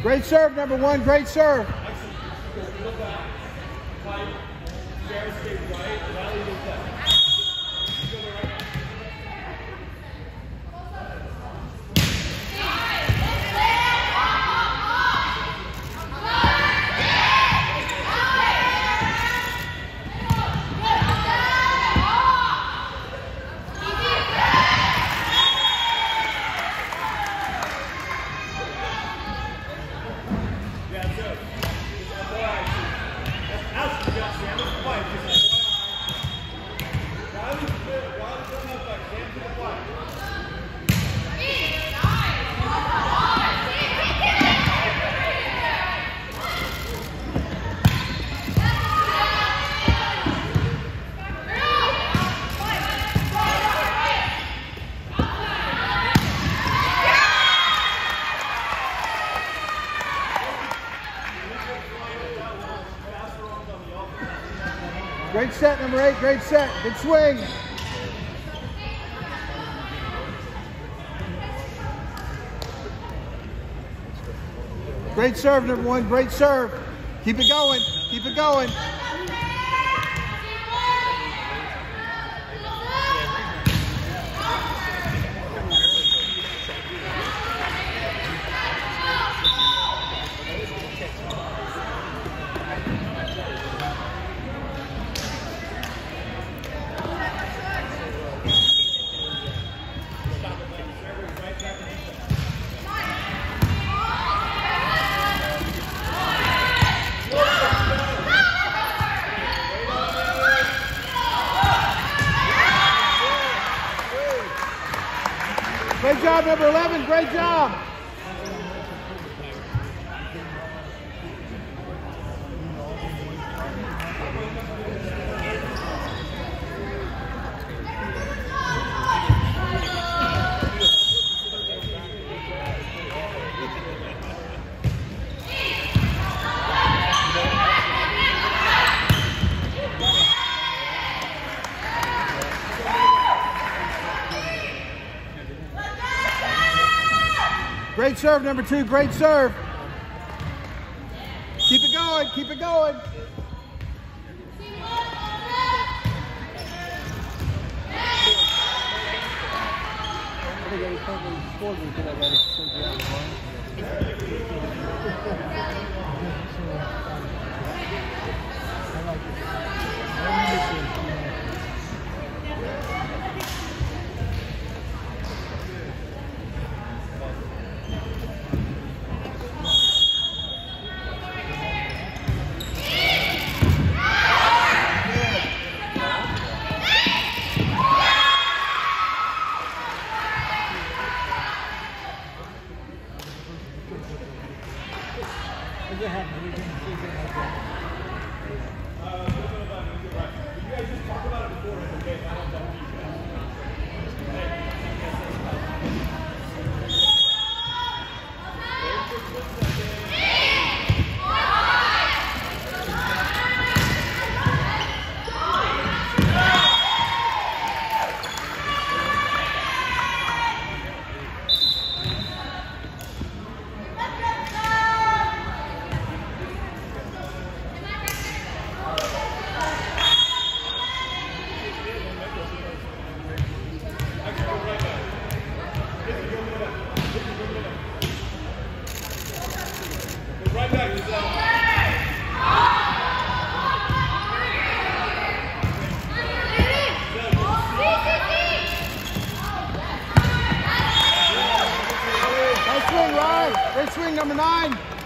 Great serve, number 1. Great serve. Great set, number 8. Great set. Good swing. Great serve, number 1. Great serve. Keep it going. Keep it going. Great job, number 11. Great job. Great serve, number 2. Great serve. Keep it going. Keep it going. Great swing, number 9.